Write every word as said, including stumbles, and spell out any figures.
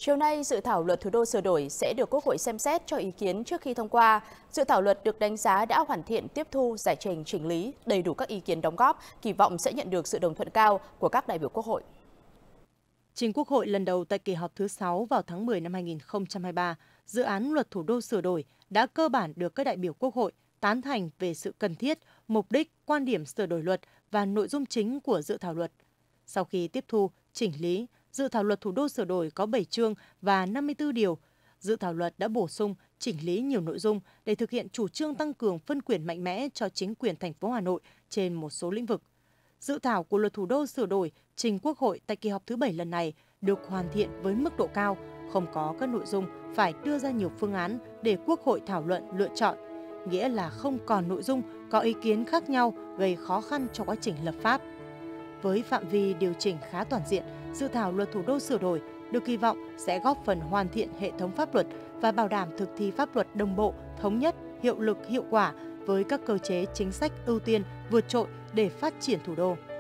Chiều nay, dự thảo luật thủ đô sửa đổi sẽ được Quốc hội xem xét cho ý kiến trước khi thông qua. Dự thảo luật được đánh giá đã hoàn thiện, tiếp thu, giải trình, chỉnh lý, đầy đủ các ý kiến đóng góp, kỳ vọng sẽ nhận được sự đồng thuận cao của các đại biểu Quốc hội. Trình Quốc hội lần đầu tại kỳ họp thứ sáu vào tháng mười năm hai nghìn không trăm hai mươi ba, dự án luật thủ đô sửa đổi đã cơ bản được các đại biểu Quốc hội tán thành về sự cần thiết, mục đích, quan điểm sửa đổi luật và nội dung chính của dự thảo luật. Sau khi tiếp thu, chỉnh lý, dự thảo luật thủ đô sửa đổi có bảy chương và năm mươi tư điều. Dự thảo luật đã bổ sung, chỉnh lý nhiều nội dung để thực hiện chủ trương tăng cường phân quyền mạnh mẽ cho chính quyền thành phố Hà Nội trên một số lĩnh vực. Dự thảo của luật thủ đô sửa đổi trình Quốc hội tại kỳ họp thứ bảy lần này được hoàn thiện với mức độ cao, không có các nội dung phải đưa ra nhiều phương án để Quốc hội thảo luận lựa chọn, nghĩa là không còn nội dung có ý kiến khác nhau gây khó khăn cho quá trình lập pháp. Với phạm vi điều chỉnh khá toàn diện, dự thảo luật thủ đô sửa đổi được kỳ vọng sẽ góp phần hoàn thiện hệ thống pháp luật và bảo đảm thực thi pháp luật đồng bộ, thống nhất, hiệu lực, hiệu quả với các cơ chế chính sách ưu tiên vượt trội để phát triển thủ đô.